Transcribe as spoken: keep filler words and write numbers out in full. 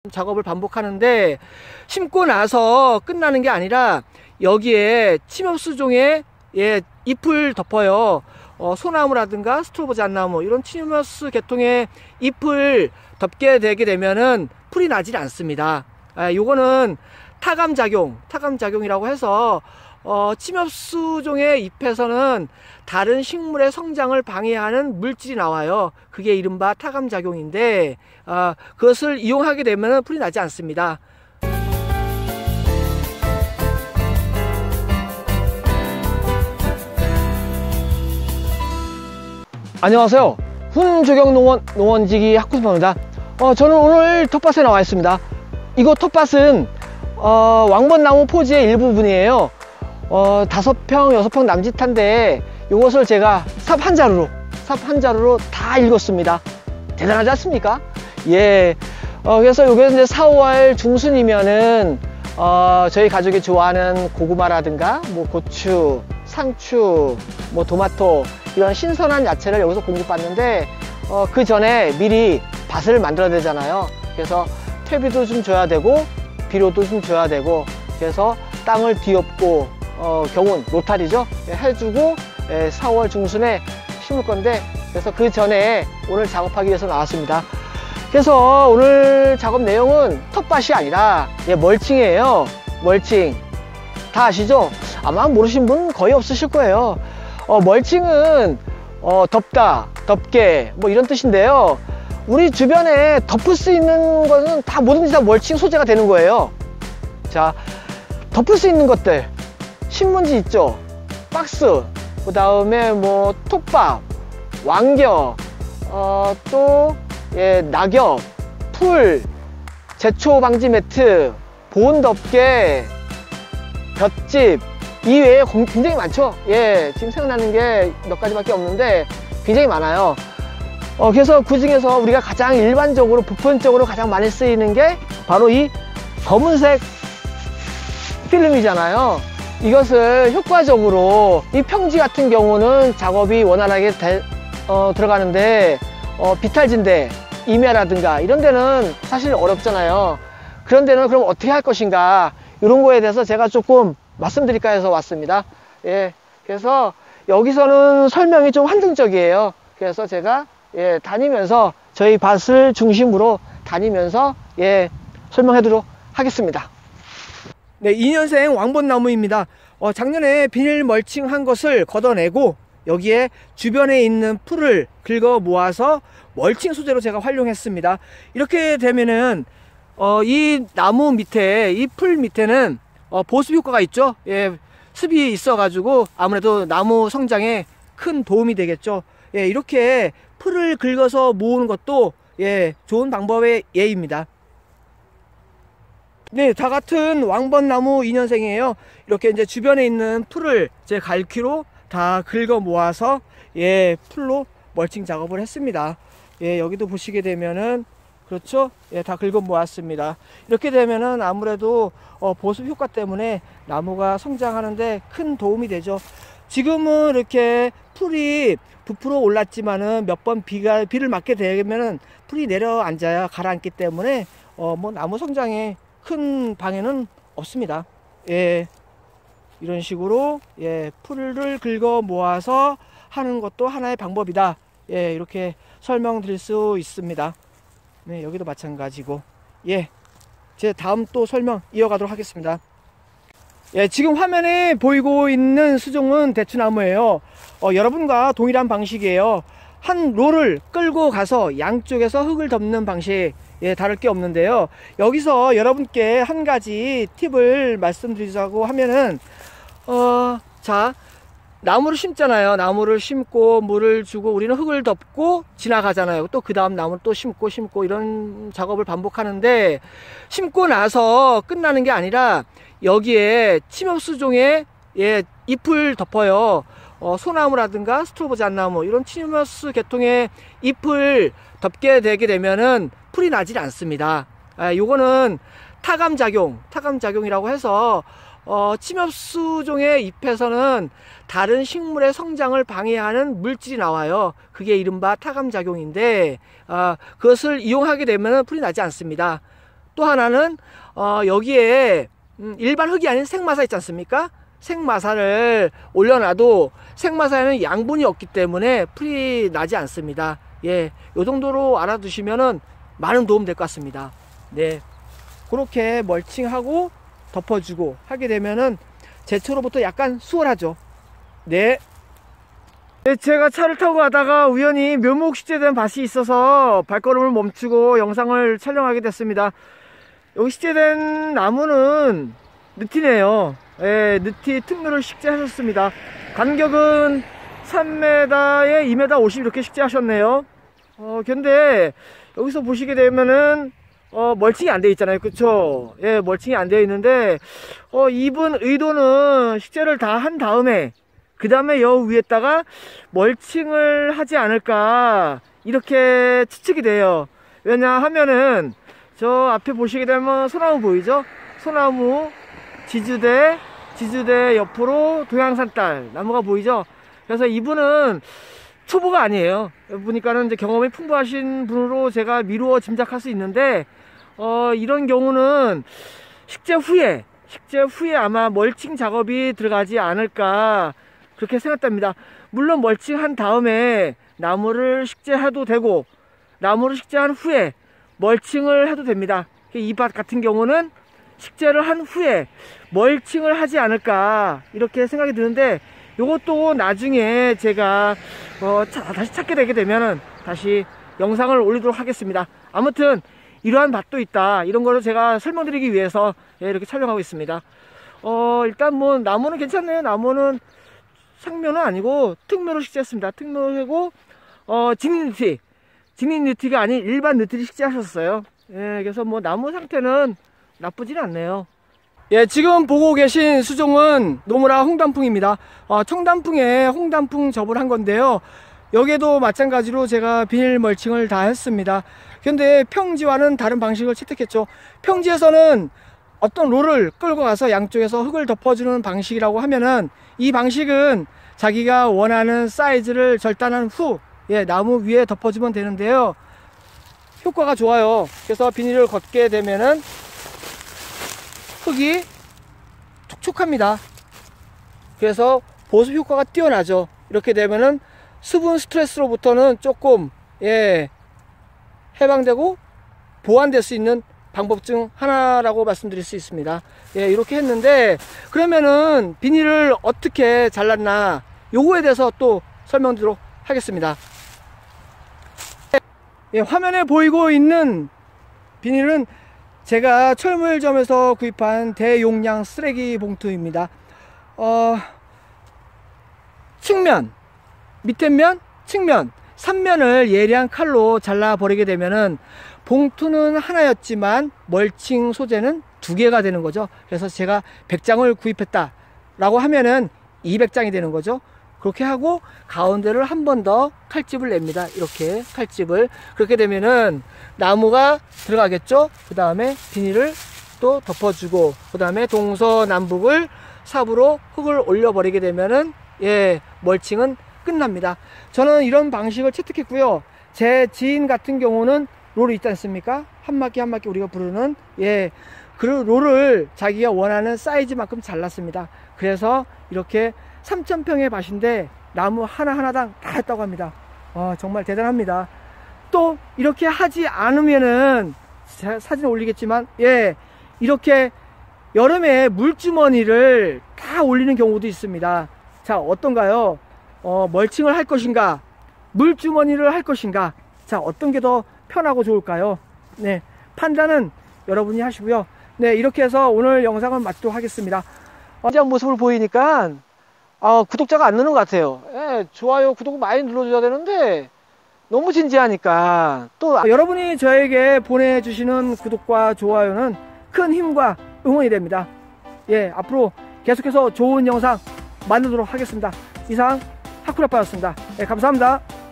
작업을 반복하는데, 심고 나서 끝나는 게 아니라 여기에 침엽수종의 예, 잎을 덮어요. 어, 소나무라든가 스트로보 잣나무 이런 침엽수 계통의 잎을 덮게 되게 되면은 풀이 나질 않습니다. 아, 요거는 타감작용, 타감작용이라고 해서 어, 침엽수종의 잎에서는 다른 식물의 성장을 방해하는 물질이 나와요. 그게 이른바 타감작용인데, 어, 그것을 이용하게 되면 풀이 나지 않습니다. 안녕하세요. 훈조경농원 농원지기 학구수입니다. 어, 저는 오늘 텃밭에 나와 있습니다. 이곳 텃밭은 어, 왕벚나무 포지의 일부분이에요. 어, 다섯 평, 여섯 평 남짓한데 이것을 제가 삽 한 자루로, 삽 한 자루로 다 읽었습니다. 대단하지 않습니까? 예. 어, 그래서 이게 이제 사월 중순이면은 어, 저희 가족이 좋아하는 고구마라든가 뭐 고추, 상추, 뭐 토마토 이런 신선한 야채를 여기서 공급받는데 어, 그 전에 미리 밭을 만들어야 되잖아요. 그래서 퇴비도 좀 줘야 되고 비료도 좀 줘야 되고, 그래서 땅을 뒤엎고 어, 경운, 로타리죠, 해주고 예, 사월 중순에 심을 건데, 그래서 그 전에 오늘 작업하기 위해서 나왔습니다. 그래서 오늘 작업 내용은 텃밭이 아니라 예, 멀칭이에요. 멀칭 다 아시죠? 아마 모르신 분 거의 없으실 거예요. 어, 멀칭은 어, 덮다, 덮개 뭐 이런 뜻인데요. 우리 주변에 덮을 수 있는 거는 다 뭐든지 다 멀칭 소재가 되는 거예요. 자, 덮을 수 있는 것들, 신문지 있죠, 박스, 그 다음에 뭐 톱밥, 왕겨, 어, 또 예, 낙엽, 풀, 제초 방지 매트, 보온 덮개, 볏짚 이외에 굉장히 많죠. 예, 지금 생각나는 게 몇 가지밖에 없는데 굉장히 많아요. 어, 그래서 그 중에서 우리가 가장 일반적으로 보편적으로 가장 많이 쓰이는 게 바로 이 검은색 필름이잖아요. 이것을 효과적으로 이 평지 같은 경우는 작업이 원활하게 되, 어, 들어가는데 어, 비탈진대, 임야라든가 이런 데는 사실 어렵잖아요. 그런 데는 그럼 어떻게 할 것인가, 이런 거에 대해서 제가 조금 말씀드릴까 해서 왔습니다. 예, 그래서 여기서는 설명이 좀 한정적이에요. 그래서 제가 예, 다니면서 저희 밭을 중심으로 다니면서 예, 설명해 드리도록 하겠습니다. 네, 이 년생 왕벚나무입니다. 어, 작년에 비닐 멀칭한 것을 걷어내고 여기에 주변에 있는 풀을 긁어 모아서 멀칭 소재로 제가 활용했습니다. 이렇게 되면은 어, 이 나무 밑에, 이 풀 밑에는 어, 보습 효과가 있죠. 예, 습이 있어 가지고 아무래도 나무 성장에 큰 도움이 되겠죠. 예, 이렇게 풀을 긁어서 모으는 것도 예, 좋은 방법의 예입니다. 네, 다 같은 왕벚나무 이 년생이에요. 이렇게 이제 주변에 있는 풀을 제 갈퀴로 다 긁어 모아서 예, 풀로 멀칭 작업을 했습니다. 예, 여기도 보시게 되면은 그렇죠? 예, 다 긁어 모았습니다. 이렇게 되면은 아무래도 어, 보습 효과 때문에 나무가 성장하는데 큰 도움이 되죠. 지금은 이렇게 풀이 부풀어 올랐지만은 몇 번 비가 비를 맞게 되면은 풀이 내려앉아야 가라앉기 때문에 어, 뭐 나무 성장에 큰 방해는 없습니다. 예, 이런 식으로 예, 풀을 긁어 모아서 하는 것도 하나의 방법이다. 예, 이렇게 설명드릴 수 있습니다. 네, 여기도 마찬가지고. 예, 제 다음 또 설명 이어가도록 하겠습니다. 예, 지금 화면에 보이고 있는 수종은 대추나무예요. 어, 여러분과 동일한 방식이에요. 한 롤을 끌고 가서 양쪽에서 흙을 덮는 방식, 예, 다를 게 없는데요. 여기서 여러분께 한 가지 팁을 말씀드리자고 하면은 어, 자, 나무를 심잖아요. 나무를 심고 물을 주고 우리는 흙을 덮고 지나가잖아요. 또 그 다음 나무를 또 심고 심고 이런 작업을 반복하는데, 심고 나서 끝나는 게 아니라 여기에 침엽수종의 예, 잎을 덮어요. 어, 소나무라든가 스트로보 잣나무 이런 침엽수 계통의 잎을 덮게 되게 되면은 풀이 나질 않습니다. 아, 요거는 타감작용, 타감작용이라고 해서 어, 침엽수종의 잎에서는 다른 식물의 성장을 방해하는 물질이 나와요. 그게 이른바 타감작용인데 어, 그것을 이용하게 되면 풀이 나지 않습니다. 또 하나는 어, 여기에 음, 일반 흙이 아닌 생마사 있지 않습니까? 생마사를 올려놔도 생마사에는 양분이 없기 때문에 풀이 나지 않습니다. 예, 요 정도로 알아두시면은 많은 도움 될 것 같습니다. 네, 그렇게 멀칭하고 덮어주고 하게 되면은 제초로부터 약간 수월하죠. 네. 네, 제가 차를 타고 가다가 우연히 묘목 식재된 밭이 있어서 발걸음을 멈추고 영상을 촬영하게 됐습니다. 여기 식재된 나무는 느티네요. 예, 느티 특묘를 식재하셨습니다. 간격은 삼 미터에 이 미터 오십 이렇게 식재하셨네요. 어, 근데 여기서 보시게 되면은 어, 멀칭이 안 되어 있잖아요. 그쵸? 예, 멀칭이 안 되어 있는데 어, 이분 의도는 식재를 다 한 다음에 그 다음에 여 위에다가 멀칭을 하지 않을까 이렇게 추측이 돼요. 왜냐하면은 저 앞에 보시게 되면 소나무 보이죠? 소나무 지주대 지주대 옆으로 동양산딸 나무가 보이죠? 그래서 이분은 초보가 아니에요. 보니까는 이제 경험이 풍부하신 분으로 제가 미루어 짐작할 수 있는데 어, 이런 경우는 식재 후에 식재 후에 아마 멀칭 작업이 들어가지 않을까 그렇게 생각됩니다. 물론 멀칭한 다음에 나무를 식재해도 되고 나무를 식재한 후에 멀칭을 해도 됩니다. 이 밭 같은 경우는 식재를 한 후에 멀칭을 하지 않을까 이렇게 생각이 드는데 요것도 나중에 제가 어, 차, 다시 찾게 되게 되면은 다시 영상을 올리도록 하겠습니다. 아무튼 이러한 밭도 있다 이런 거를 제가 설명드리기 위해서 예, 이렇게 촬영하고 있습니다. 어, 일단 뭐 나무는 괜찮네요. 나무는 상묘는 아니고 특묘로 식재했습니다. 특묘고 어, 직립느티 직립느티가 아닌 일반 느티를 식재하셨어요. 예, 그래서 뭐 나무 상태는 나쁘진 않네요. 예, 지금 보고 계신 수종은 노무라 홍단풍입니다. 어, 청단풍에 홍단풍 접을 한 건데요. 여기에도 마찬가지로 제가 비닐 멀칭을 다 했습니다. 근데 평지와는 다른 방식을 채택했죠. 평지에서는 어떤 롤을 끌고 가서 양쪽에서 흙을 덮어주는 방식이라고 하면은 이 방식은 자기가 원하는 사이즈를 절단한 후 예, 나무 위에 덮어주면 되는데요. 효과가 좋아요. 그래서 비닐을 걷게 되면은 흙이 촉촉합니다. 그래서 보습 효과가 뛰어나죠. 이렇게 되면은 수분 스트레스로부터는 조금 예, 해방되고 보완될 수 있는 방법 중 하나라고 말씀드릴 수 있습니다. 예, 이렇게 했는데 그러면은 비닐을 어떻게 잘랐나 요거에 대해서 또 설명드리도록 하겠습니다. 예, 화면에 보이고 있는 비닐은 제가 철물점에서 구입한 대용량 쓰레기 봉투입니다. 어, 측면, 밑에 면, 측면, 삼 면을 예리한 칼로 잘라 버리게 되면은 봉투는 하나였지만 멀칭 소재는 두 개가 되는 거죠. 그래서 제가 백 장을 구입했다 라고 하면은 이백 장이 되는 거죠. 그렇게 하고 가운데를 한 번 더 칼집을 냅니다. 이렇게 칼집을. 그렇게 되면은 나무가 들어가겠죠. 그 다음에 비닐을 또 덮어주고 그 다음에 동서남북을 삽으로 흙을 올려버리게 되면은 예, 멀칭은 끝납니다. 저는 이런 방식을 채택했고요. 제 지인 같은 경우는 롤이 있지 않습니까? 한 바퀴 한 바퀴 우리가 부르는 예, 그 롤을 자기가 원하는 사이즈만큼 잘랐습니다. 그래서 이렇게 삼천 평의 밭인데 나무 하나하나당 다 했다고 합니다. 어, 정말 대단합니다. 또 이렇게 하지 않으면은 제가 사진 올리겠지만 예, 이렇게 여름에 물주머니를 다 올리는 경우도 있습니다. 자, 어떤가요? 어, 멀칭을 할 것인가 물주머니를 할 것인가, 자, 어떤 게 더 편하고 좋을까요? 네, 판단은 여러분이 하시고요. 네, 이렇게 해서 오늘 영상은 마치도록 하겠습니다. 진지한 모습을 보이니까 아, 구독자가 안 느는 것 같아요. 예, 좋아요, 구독 많이 눌러줘야 되는데 너무 진지하니까. 또 여러분이 저에게 보내주시는 구독과 좋아요는 큰 힘과 응원이 됩니다. 예, 앞으로 계속해서 좋은 영상 만들도록 하겠습니다. 이상 하쿠라빠였습니다. 예, 감사합니다.